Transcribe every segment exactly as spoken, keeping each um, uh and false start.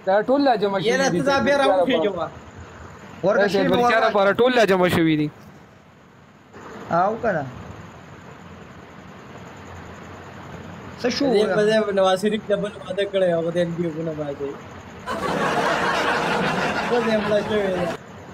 دا ټول لا جمع شوي یاره ته دا بیا راوخېږه ورکشي د بلچا لپاره ټول لا جمع شوي دي او کنه څه شو دې په دې نواز شریف ډبل واده کړی او دې انډیوونه باندې زه دې املا شوی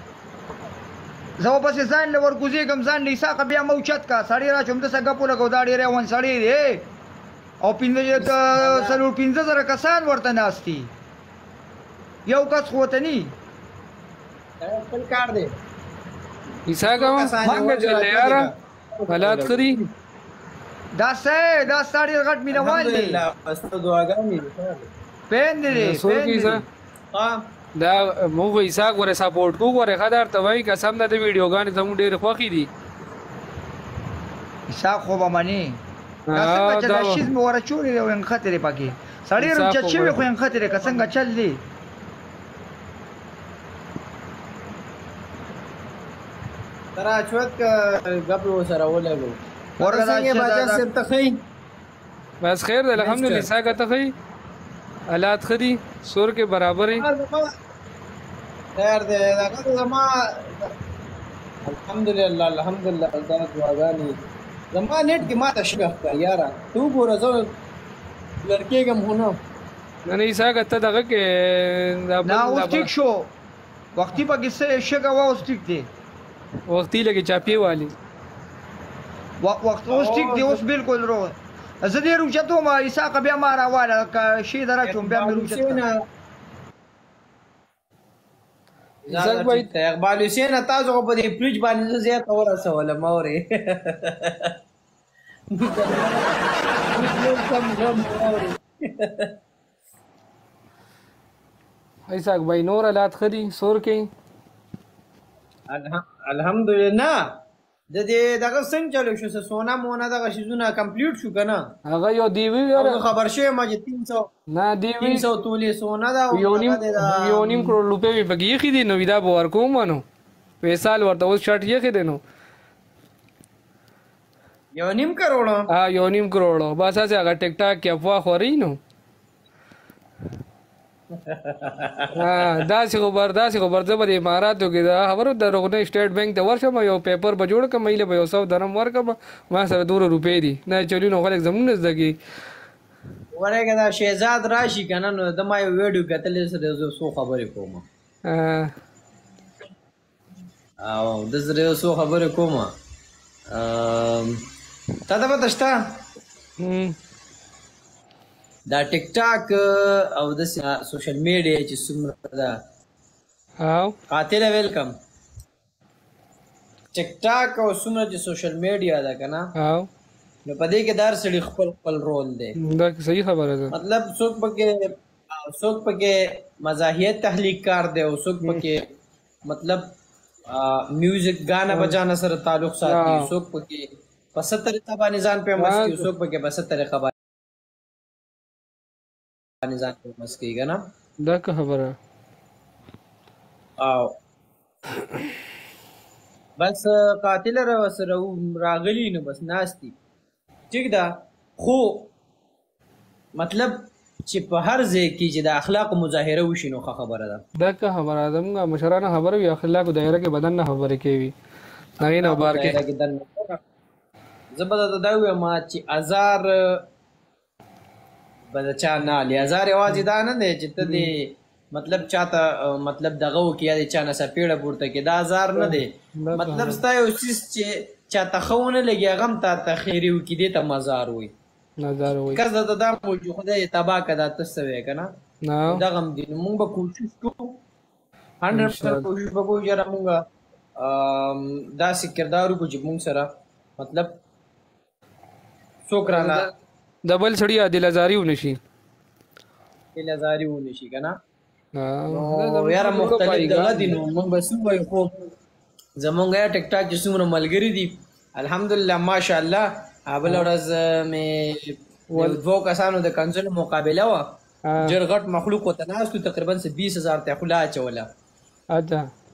زه پسې ځان له ورکوزېږم ځان له اسحاقه بیا مه اوچت کا سړی را چې همداسې ګپو لګو دا ډېر روان سړی دی او پنځه څلور پنځه زره کسان ورته ناست دي یو کس خو ورته ني خپل کار دی اسحاقه څنګه چلې یاره حالات ښه دي دا څه دا ستا ډېر غټ مینهوال دی ستا دعاګانې پیند دی پیند دی دا موږ اسحاق ورې سپورټ کوو ورې ښه درته وایي قسم ده د ویډیوګانې زموږ ډېرې خوښې دي اسحاق خو به منې دا څنګه چې دا شیز مې ورچولې دی او ینښتې دی پکې سړی روچت شوی خو ینښتې دی که څنګه چل دی ترا چوت که گپ ورسره ولګو ورته دا څنګه باچا صاحب ته ښایي بس خیر دی الحمدلله اسحاقه ته ښایي حالات ښه دي سور کې برابر یې خیر دی دغه زما الحمدلله الحمدلله دا دعاګانې زما نیټ کې ماته شګه ښکاري یاره ته وګوره زه لړکېږم خو نه نه نه اسحاقه ته دغه کې نه اوس ټیک شو وختي پکې څه شګه وه اوس ټیک دی وختي لګې چاپې والي وخت اوس ټیک دی اوس بالکل روغ زه ډېر اوچت وم اسحاقه بیا ما راواله که شی در اچوم بیا مې اوچت اقبال حسین تاسو خو په دې فریج باندې زه زیاته ورسولم اورې اسحاق بھائی نور حالات ښه دي سور کې الحمدلله د دې دغه څنګه چلو شو سونا مونا دغه شیزونه کمپلیټ شو کنه هغه یو دیوی او خبر شوی ما چې تین سو نه دیوی تین سو تولې سونا دا یو نیم یو نیم کروڑ روپے به بګی خې دي نو دا به ورکوم نو پیسال ورته اوس شرط یې خې دي نو یو نیم کروڑ ها یو نیم کروڑ بس هغه ټیک ټاک کې افوا خوري نو ها داسې خبر داسې خبر زه به د اماراتو کې دا خبرو دروغ نه سټیټ بانک ته ورشم یو پیپر به جوړ کړم ایله به یو سو درم ورکړم ما سره دوره روپۍ دي نه چلي نو خلک زموږ نه زده کړي ورېږه دا شهزاد راشي که نه نو د ما یو ویډیو کتلی سره زه څو خبرې کوم او د سره یو څو خبرې کوم تا ته پته شته دا ټیک ټاک او د سوشل میډیا چې څومره ده او قاتله ویلکم ټیک ټاک او څومره چې سوشل میډیا ده که نه او نو په دې کې دا هر سړي خپل خپل رول دی دا صحیح خبره ده مطلب څوک پکې څوک پکې مزاحیت تحلیق کار دی او څوک پکې مطلب میوزک غانا بجانا سره تعلق ساتي څوک پکې په څه طریقه باندې ځان فیمس کوي څوک پکې په څه طریقه باندې ځان فیمس کوي که نه دا که خبره او بس قاتل را سره راغلی نو بس ناستی ٹھیک ده خو مطلب چې په هر ځای کې چې د اخلاقو مظاهره وشي نو ښه خبره ده دا که خبره ده موږ مشرانو خبره وي اخلاقو دایره کې بدن نه خبرې کوي هغې نه بار کې زه به درته دا ووایم چې ازار به د چا نه علي ازار یوازې دا نه دی چې ته دې مطلب چاته مطلب دغه وکړي یا د چا نه سپېړه پورته کړي دا ازار نه دی مطلب ستا یو څیز چې چاته ښه ونه لګي هغه هم تا ته خیري وکړي دې ته مزار وایي نظر وایي کس درته دا وایي چې خدای تباه کړه دا ته څه وایې که نه دغه هم دي نو مونږ به کوشش کوو هنډرډ پرسنټ کوشش به کوو یاره مونږ داسې کردار وکړو چې مونږ سره مطلب څوک رانه د بل سړي عادل ازاري ونه شي عادل ازاري ونه شي که نه نو یاره مختلف دغه دي نو مونږ به څه وایو خو زمونږ یا ټیک ټاک چې څومره ملګري دي الحمدلله ماشاءالله بله ورځ مې دوو کسانو د کنسل مقابله وه ډېر غټ مخلوق ورته ناست و تقریبا څه بیس هزار ته یې خوله اچوله اچھا